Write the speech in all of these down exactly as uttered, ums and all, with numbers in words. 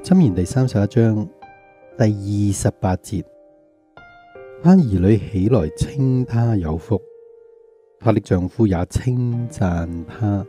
箴言第三十一章第二十八節，他兒女起來稱他有福，他的丈夫也稱讚他。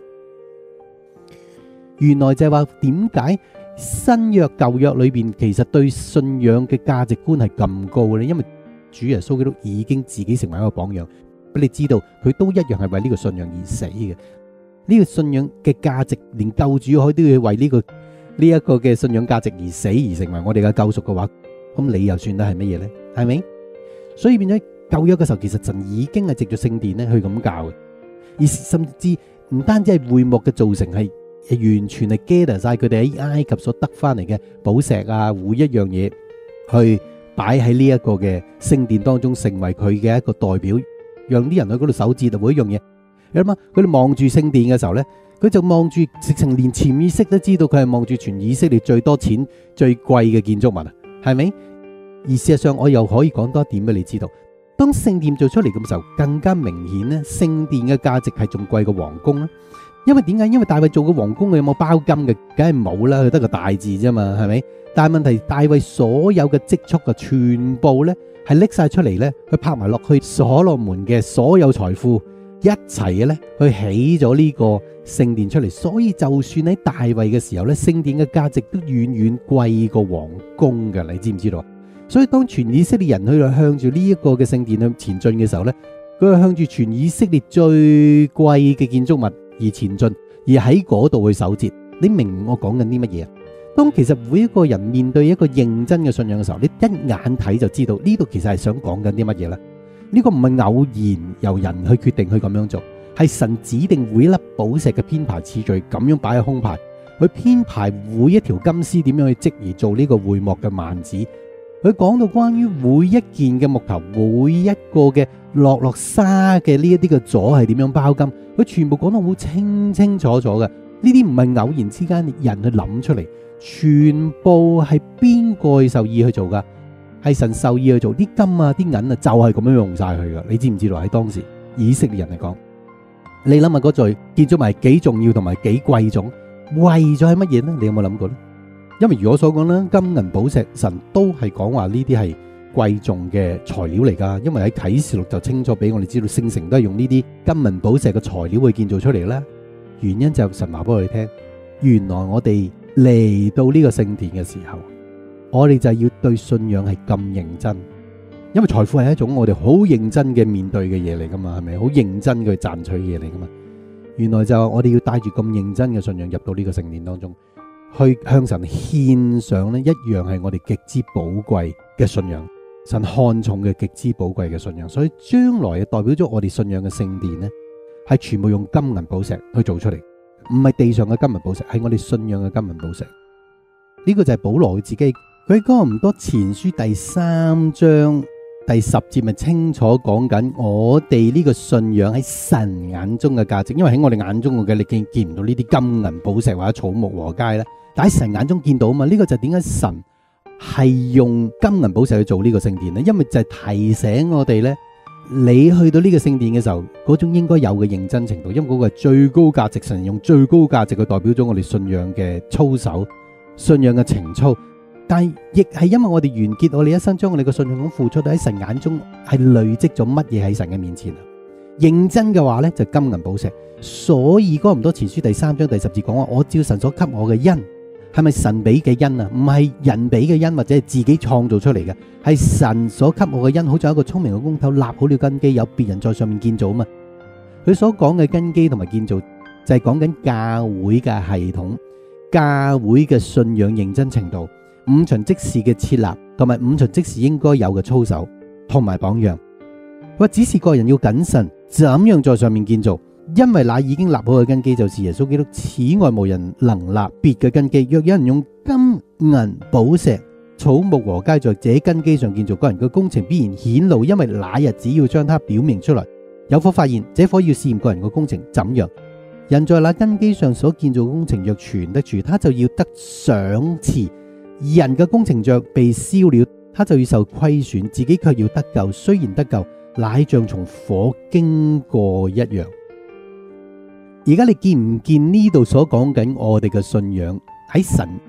原來就係話點解新約舊約裏邊其實對信仰嘅價值觀係咁高呢？因為主耶穌基督已經自己成為一個榜樣，俾你知道佢都一樣係為呢個信仰而死嘅。呢個信仰嘅價值，連救主可以都要為呢個呢一個嘅信仰價值而死，而成為我哋嘅救贖嘅話，咁你又算得係乜嘢呢？係咪？所以變咗舊約嘅時候，其實神已經係藉住聖殿咧去咁教嘅，而甚至唔單止係會幕嘅造成，係完全係 gather 晒佢哋喺埃及所得翻嚟嘅寶石啊，每一樣嘢去擺喺呢一個嘅聖殿當中，成為佢嘅一個代表，讓啲人去嗰度守節啊，每一樣嘢。你諗下，佢哋望住聖殿嘅時候咧，佢就望住直情連潛意識都知道佢係望住全以色列最多錢最貴嘅建築物啊，係咪？而事實上我又可以講多一點俾你知道，當聖殿做出嚟嘅時候，更加明顯咧，聖殿嘅價值係仲貴過皇宮啦。因為點解？因為大衛做嘅皇宮佢有冇包金嘅？梗係冇啦，佢得個大字啫嘛，係咪？但係問題，大衛所有嘅積蓄啊，全部咧係拎晒出嚟咧，去拍埋落去所羅門嘅所有財富一齊嘅咧，去起咗呢個聖殿出嚟。所以就算喺大衛嘅時候咧，聖殿嘅價值都遠遠貴過皇宮嘅，你知唔知道？所以當全以色列人去向住呢一個嘅聖殿去前進嘅時候咧，佢係向住全以色列最貴嘅建築物而前進，而喺嗰度去守節。你明我講緊啲乜嘢啊？當其實每一個人面對一個認真嘅信仰嘅時候，你一眼睇就知道呢度其實係想講緊啲乜嘢咧。呢個唔係偶然由人去決定去咁樣做，係神指定每一粒寶石嘅編排次序，咁樣擺喺胸牌，去編排每一條金絲點樣去織而做呢個會幕嘅幔子。佢講到關於每一件嘅木頭，每一個嘅落落沙嘅呢一啲嘅座係點樣包金，佢全部講到好清清楚楚嘅。呢啲唔係偶然之間人去諗出嚟，全部係邊個受意去做噶？係神受意去做。啲金啊，啲銀啊，就係咁樣用晒佢噶。你知唔知道？喺當時以色列人嚟講，你諗下嗰座建築物係幾重要同埋幾貴重，為咗係乜嘢呢？你有冇諗過呢？因為如我所講啦，金銀寶石，神都係講話呢啲係貴重嘅材料嚟噶。因為喺啟示錄就清楚俾我哋知道，聖城都係用呢啲金銀寶石嘅材料去建造出嚟啦。原因就係神話俾我哋聽，原來我哋嚟到呢個聖殿嘅時候，我哋就要對信仰係咁認真。因為財富係一種我哋好認真嘅面對嘅嘢嚟噶嘛，係咪？好認真去賺取嘅嘢嚟噶嘛。原來就係我哋要帶住咁認真嘅信仰入到呢個聖殿當中，去向神獻上呢一樣係我哋極之寶貴嘅信仰，神看重嘅極之寶貴嘅信仰。所以將來代表咗我哋信仰嘅聖殿呢，係全部用金銀寶石去做出嚟，唔係地上嘅金銀寶石，係我哋信仰嘅金銀寶石。呢個就係保羅佢自己，佢喺哥林多前書第三章第十節咪清楚講緊我哋呢個信仰喺神眼中嘅價值。因為喺我哋眼中嘅，你見見唔到呢啲金銀寶石或者草木禾秸咧，但喺神眼中見到啊嘛。呢個就係點解神係用金銀寶石去做呢個聖殿咧？因為就係提醒我哋咧，你去到呢個聖殿嘅時候，嗰種應該有嘅認真程度，因為嗰個係最高價值，神用最高價值去代表咗我哋信仰嘅操守、信仰嘅情操。但係亦係因為我哋完結我哋一生，將我哋嘅信仰咁付出，喺神眼中係累積咗乜嘢喺神嘅面前啊？認真嘅話呢，就金銀寶石。所以哥林多前書第三章第十節講話，我照神所給我嘅恩，係咪神俾嘅恩啊？唔係人俾嘅恩，或者係自己創造出嚟嘅，係神所給我嘅恩。好似一個聰明嘅工頭立好了根基，有別人在上面建造啊嘛。佢所講嘅根基同埋建造，就係講緊教會嘅系統、教會嘅信仰認真程度、五旬職事嘅設立，同埋五旬職事應該有嘅操守同埋榜樣。佢話只是個人要謹慎，怎樣在上面建造，因為那已經立好嘅根基就是耶穌基督，此外無人能立別嘅根基。若有人用金銀寶石、草木禾秸在這根基上建造，個人嘅工程必然顯露，因為那日只要將它表明出來。有火發現，這火要試驗個人嘅工程怎樣。人在那根基上所建造嘅工程若存得住，他就要得賞賜。人嘅工程若被燒了，他就要受虧損，自己卻要得救。雖然得救，乃像從火經過一樣。而家你見唔見呢度所講緊我哋嘅信仰喺神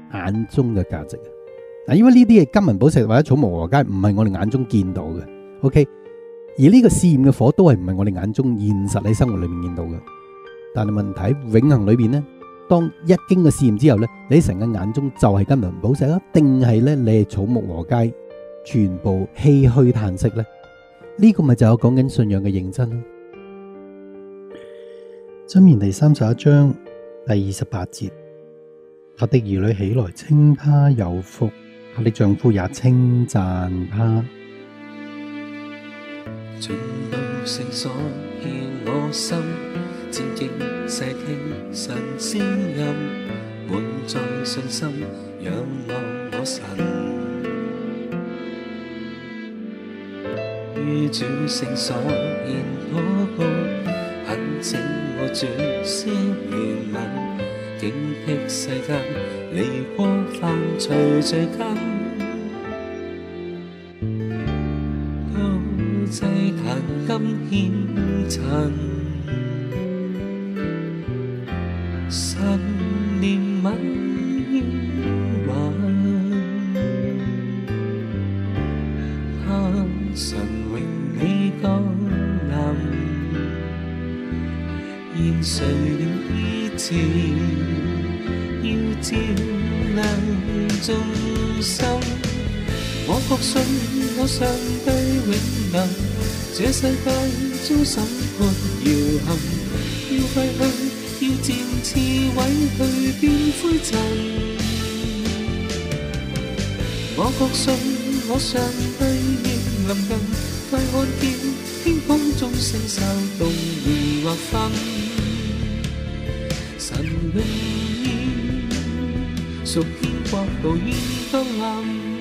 眼中嘅價值啊！嗱，因為呢啲嘅金銀寶石或者草木禾秸唔係我哋眼中見到嘅，OK。而呢個試驗嘅火都係唔係我哋眼中現實喺生活裏面見到嘅。但係問題永恆裏邊呢，當一經過試驗之後呢，你喺神嘅眼中就係金銀寶石啊，定係呢你係草木禾秸，全部唏噓嘆息呢？呢個咪就係我講緊信仰嘅認真咯。箴言第三十一章第二十八節，他的兒女起來稱他有福，他的丈夫也稱讚他。 進到聖所獻我心，戰兢細聽神聲音，滿載信心仰望我神。於主聖所獻禱告，懇請我主施憐憫，警惕世間離過犯罪罪根。祭壇金獻陳，神憐憫應允，盼神榮美降臨，現垂了醫治，要照亮眾生。我確信我上帝永能，這世界遭審判搖撼，要廢去，要漸次毀去變灰塵。我確信我上帝亦臨近，快看見天空中星宿動而劃分，神永遠屬天國度現降臨。